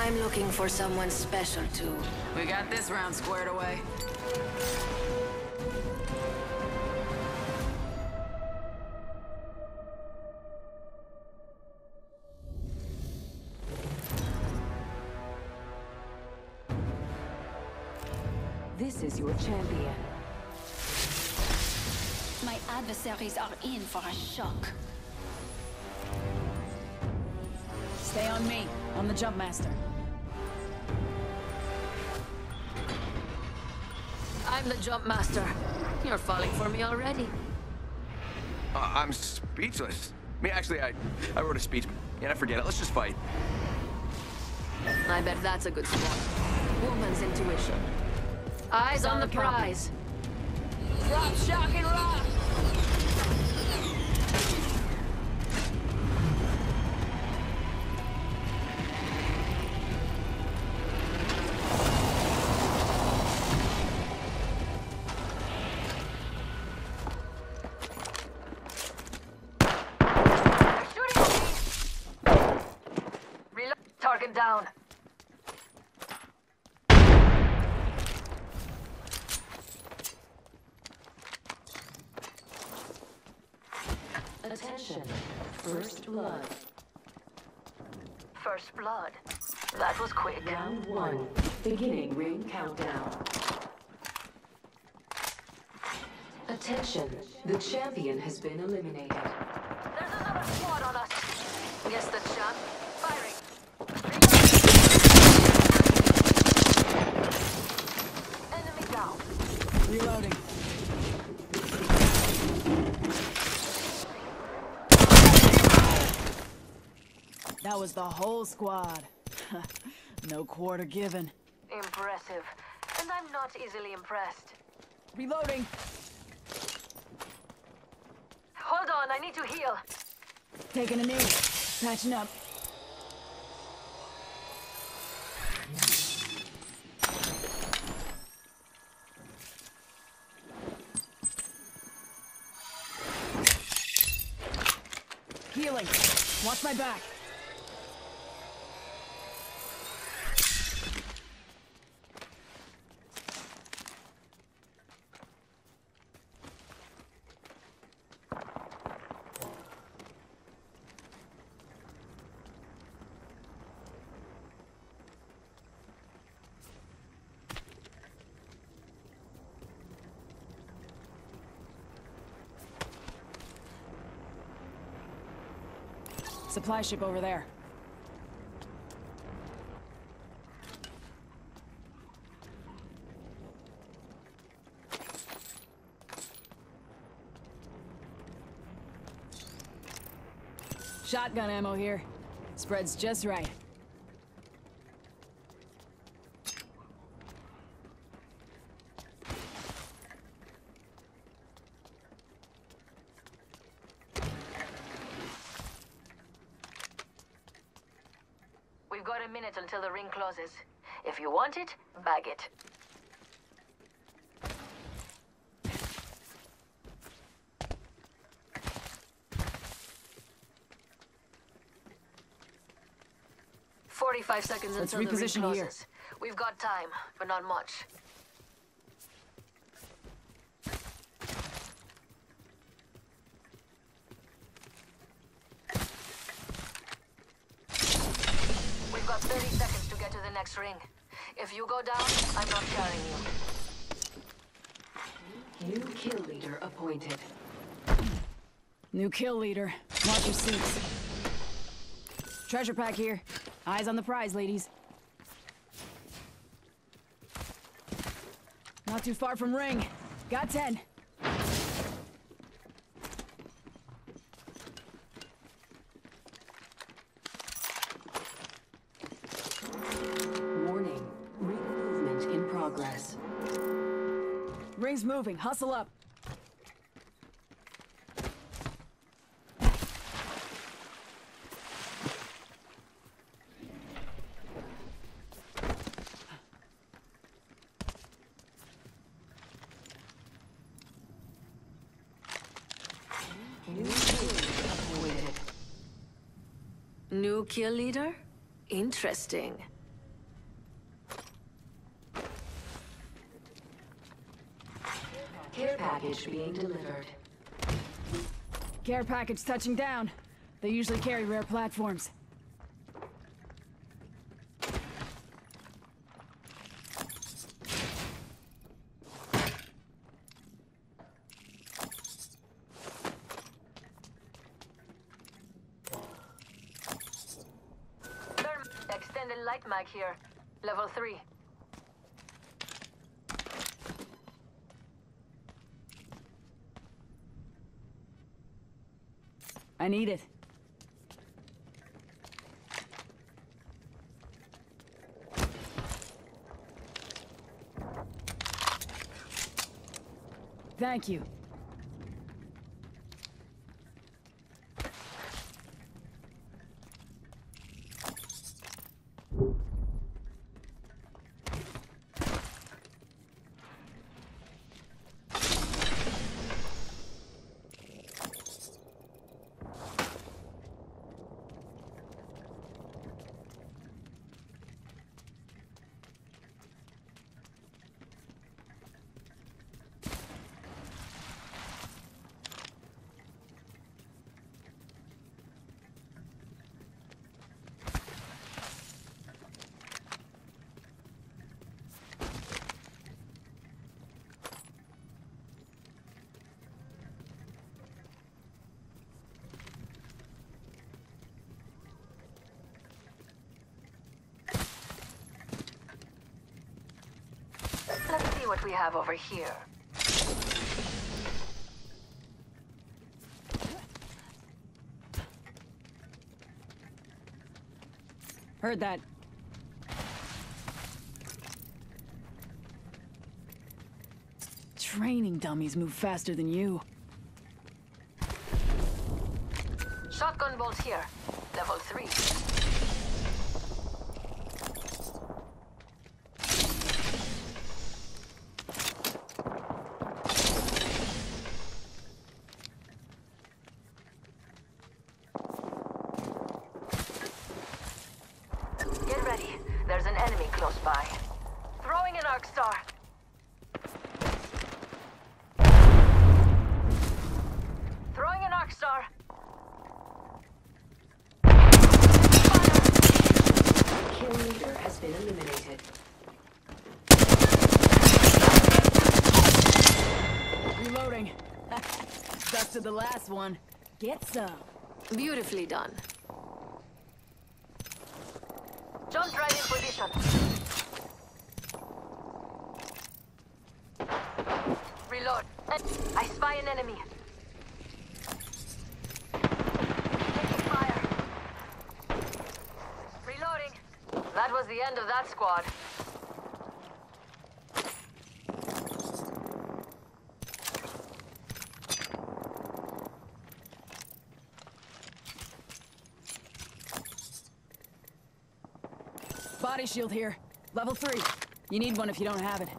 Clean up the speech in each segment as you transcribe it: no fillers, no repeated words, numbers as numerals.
I'm looking for someone special too. We got this round squared away. This is your champion. My adversaries are in for a shock. Stay on me. I'm the jump master. I'm the jump master. You're falling for me already. I'm speechless. Actually, I wrote a speech. Yeah, forget it. Let's just fight. I bet that's a good spot. Woman's intuition. Eyes on the prize. Drop, shock, and rock! Reload. Target down. Attention. First blood. First blood. That was quick. Round 1. Beginning ring countdown. Attention. The champion has been eliminated. There's another squad on us. Yes, the champ. Firing. Enemy down. Reloading. That was the whole squad. No quarter given. Impressive. And I'm not easily impressed. Reloading. Hold on, I need to heal. Taking a knee. Patching up. Healing. Watch my back. Supply ship over there. Shotgun ammo here. Spreads just right. We've got a minute until the ring closes. If you want it, bag it. "45 seconds Let's until the ring reposition here. closes. We've got time, but not much. We've got 30 seconds to get to the next ring. If you go down, I'm not carrying you. New kill leader appointed. New kill leader. Watch your seats. Treasure pack here. Eyes on the prize, ladies. Not too far from ring. Got 10. Warning. Ring movement in progress. Ring's moving. Hustle up. New kill leader appointed. New kill leader? Interesting. Care package being delivered. Care package touching down. They usually carry rare platforms. Extended light mag here. Level 3. I need it. Thank you. Let's see what we have over here. Heard that. Training dummies move faster than you. Shotgun bolt here. Level 3. Get ready. There's an enemy close by. Throwing an arc star. Throwing an arc star. Kill leader has been eliminated. Reloading. Dusted the last one. Get some. Beautifully done. Jump right in position. Reload. I spy an enemy. Taking fire. Reloading. That was the end of that squad. Body shield here. Level 3. You need one if you don't have it.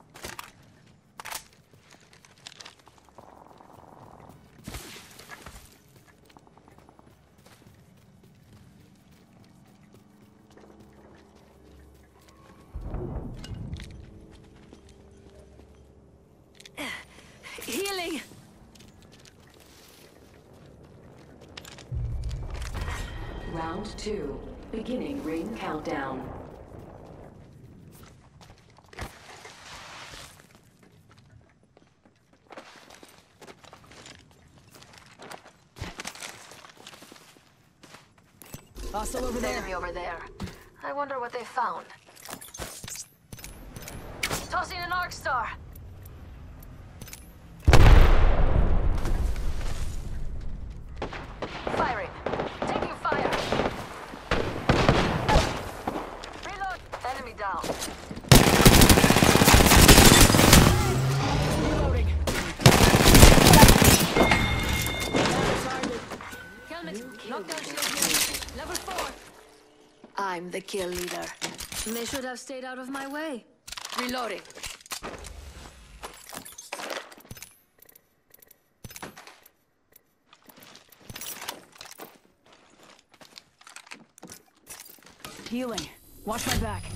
Healing. Round 2. Beginning ring countdown. Hostile over there. Enemy over there. I wonder what they found. Tossing an arc star. Firing. Taking fire. Reload. Enemy down. Reloading. Helmet. Knockdown shield here. Level 4. I'm the kill leader. They should have stayed out of my way. Reloading. Healing. Watch my back.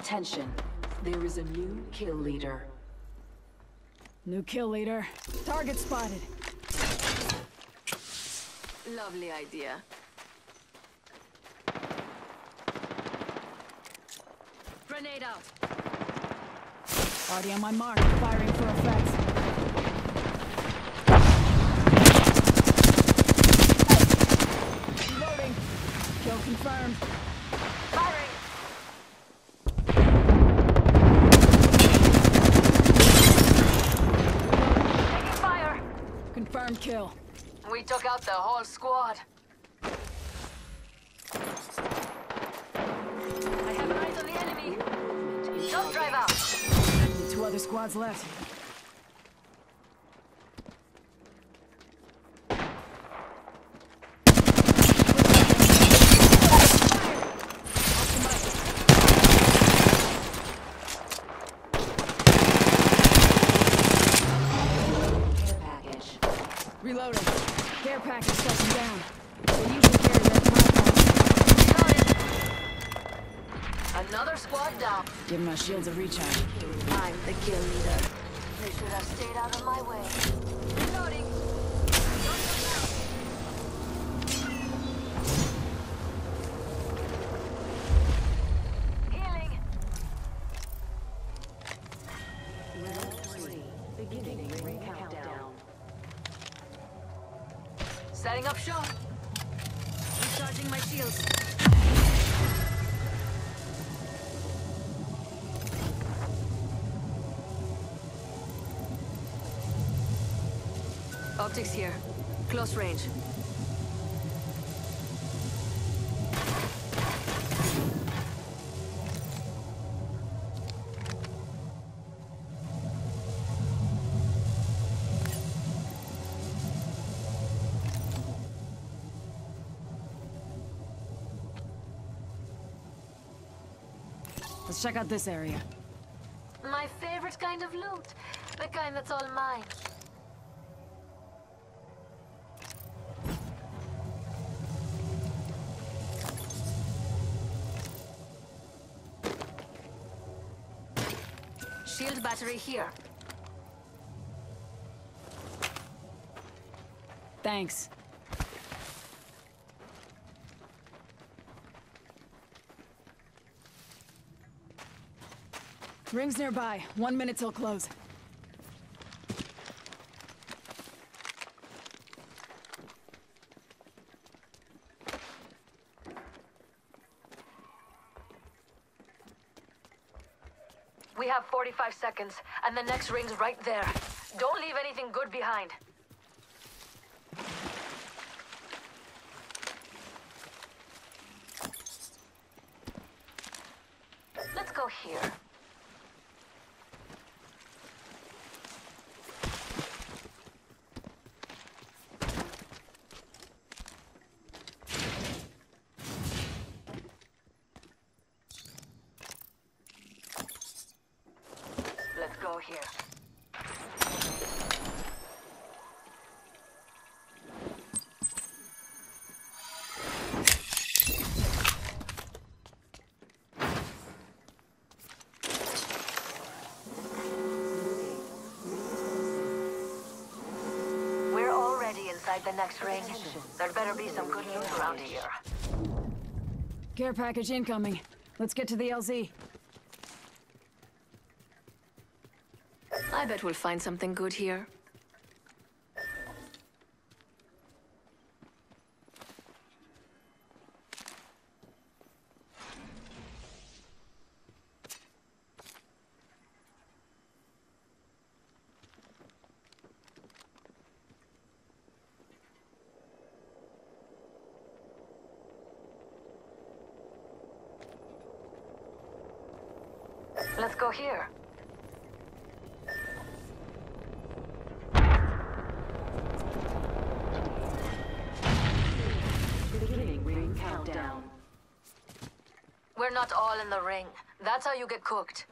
Attention. There is a new kill leader. New kill leader. Target spotted. Lovely idea. Grenade out. Already on my mark. Firing for effect. Reloading. Kill confirmed. Firing. Taking fire. Confirmed kill. We took out the whole squad. I have eyes on the enemy. Don't drive out. Only 2 other squads left. Care package. Reloading. Care package touching down. They usually carry red compounds. Another squad down. Give my shields a recharge. I'm the kill leader. They should have stayed out of my way. Reloading. Healing. Level 3. Beginning ring countdown. Setting up shop. Recharging my shields. Optics here. Close range. Let's check out this area. My favorite kind of loot. The kind that's all mine. Shield battery here. Thanks. Rings nearby. 1 minute till close. We have 45 seconds, and the next ring's right there. Don't leave anything good behind. Let's go here. Let's go here. We're already inside the next ring. There better be some good news around here. Care package incoming. Let's get to the LZ. I bet we'll find something good here. Let's go here. Beginning ring countdown. We're not all in the ring. That's how you get cooked.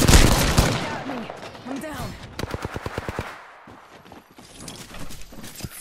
Got me. I'm down.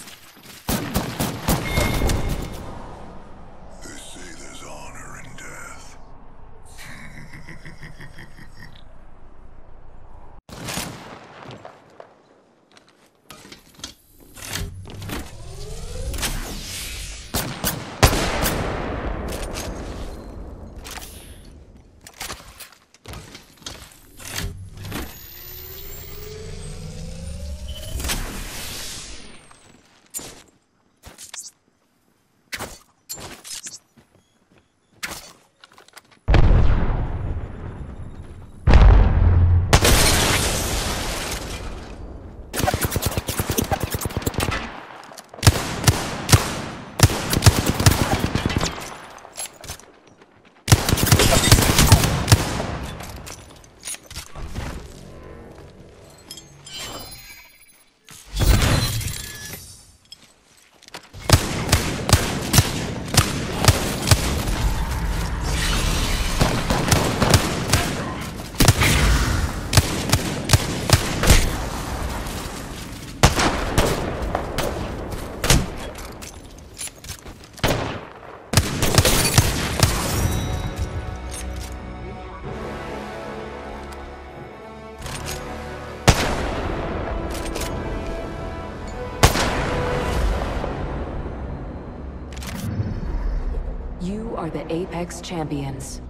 are the Apex Champions.